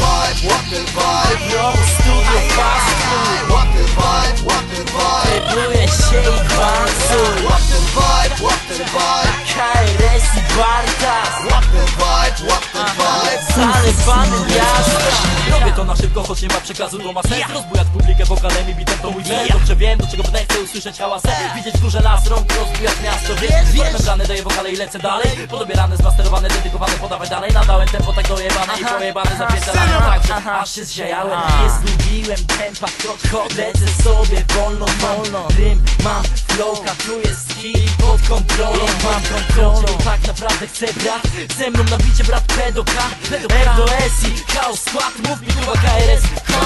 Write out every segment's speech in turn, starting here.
ten vibe, Promo studio fast food. Łap ten vibe, Wybluje się i bansuj. Łap ten vibe, KaeReS BarthazZ. Łap ten vibe, zalewany miasto. Robię to na szybko, choć nie ma przekazu, to ma sens. Rozbujać publikę wokalem i bitem to mój cel. Dobrze wiem, do czego chcę usłyszeć hałasem. Widzieć duże las, rąk, rozbujać miasto. Wiesz, membrany daję wokale i lecę dalej. Podobierane, zmasterowane, dedykowane, podawaj dalej. Nadałem tempo tak dojebane i pojebane, zapierdalane tak, aż się zziajałem. Nie zgubiłem tempa, krok, lecę sobie wolno. Rym mam, flow, katuję skill pod kontrolą. Mam kontrolę, tak naprawdę chcę brat. Ze mną na bicie brat P.do.K, R.B.K, chaos skład, mów mi chyba KaeReS.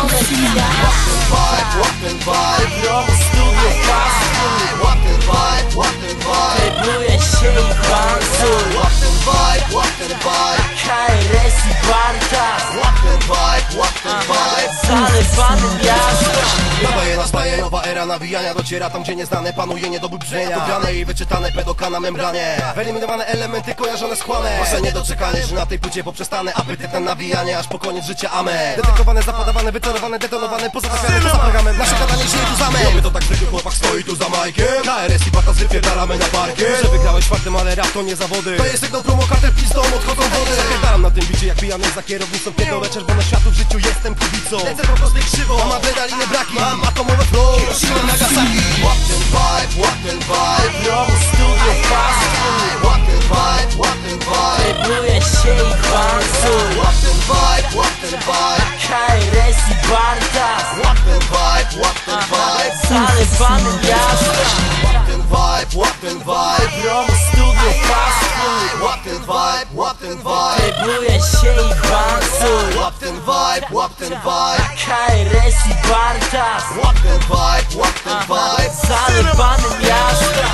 Łap ten vibe, Promo studio fast food. Łap ten vibe, Wybluje się i bansuj. Łap ten vibe, KaeReS BarthazZ. Łap ten vibe, zalewany miasto. Nadaje nastaje nowa era nawijania, dociera tam gdzie nieznane panuje niedobór brzmienia. Dopiane i wyczytane P.do.K na membranie. Wyeliminowane elementy kojarzone z chłamem. Wasze niedoczekanie, że na tej płycie poprzestanę. Apetyt na nawijanie aż po koniec życia, amen. Dedykowane, zapodawane, wycelowane, detonowane, pozatawiane poza programem. Nasze gadanie się tu zamy. Robię to tak zwykły chłopak stoi tu za majkiem. KaeReS i BarthazZ wypierdalamy na parkiet. Że wygrałeś czwartym, ale rap to nie zawody. To jest sygnał promokater, pistą odchodzą wody. Zapierdalam na tym bicie jak pijany za kierownicą. Pierdolę czerwone światło w życiu, jestem kibicą. Lecę po prostu krzywo, mam adrenaliny braki. Mam atomowe flow, Hiroshima, Nagasaki. Łap ten vibe, Promo studio fast food. Łap ten vibe, Wybluje się i bansuj. Łap ten vibe, KaeReS BarthazZ. Łap ten vibe, zalewany miasto. Łap ten vibe, Promo studio fast food. Łap ten vibe, Wybluje się i bansuj. Łap ten vibe, KaeReS BarthazZ. Łap ten vibe, zalewany miasto.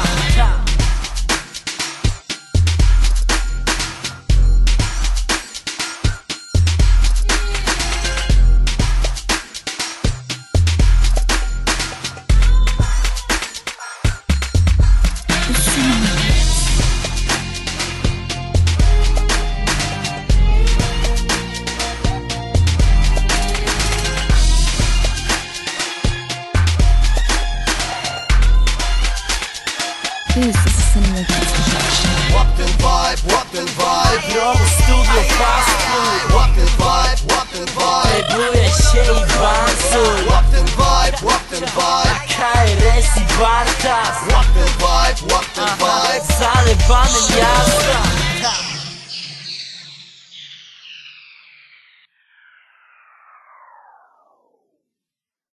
This is a Sinima Beatz production. Łap ten vibe, Promo studio fast food. Łap ten vibe, Wybluje się i bansuj. Łap ten vibe, KaeReS BarthazZ.